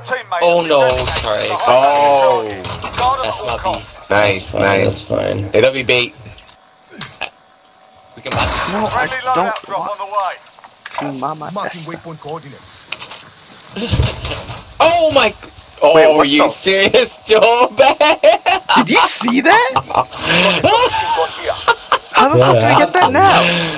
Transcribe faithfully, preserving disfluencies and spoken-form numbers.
Oh no, sorry. Oh, That's not B. nice, Fine, nice. that's fine. Hey, that'll be bait. We can back. No, I don't drop on the way. want to mama Marking esta. waypoint coordinates. Oh my. Oh, Wait, what are you the- serious, Joe? Did you see that? Got here. How the fuck did I get that now?